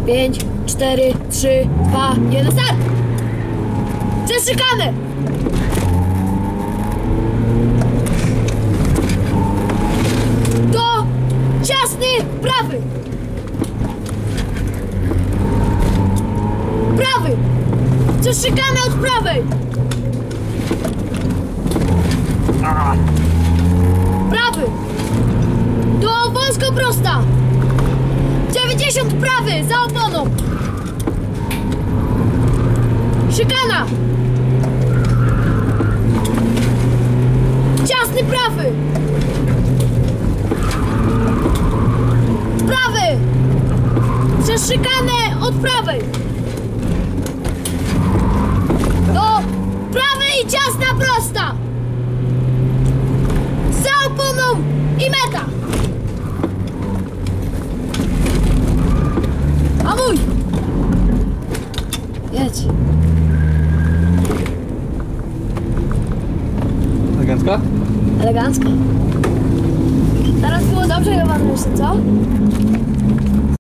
5, 4, 3, 2, 1, start! Przez szykanę! To ciasny prawy! Prawy! Przez szykanę od prawej! Prawy! Do wąsko prosta! 90 prawy! Za oponą! Szykana! Ciasny prawy! Prawy! Przez szykanę od prawej! Do prawej i ciasna prosta! Za oponą i meta! Hamuj! Jedź! Elegancko? Elegancko. Teraz było dobrze, Jowanny, jeszcze co?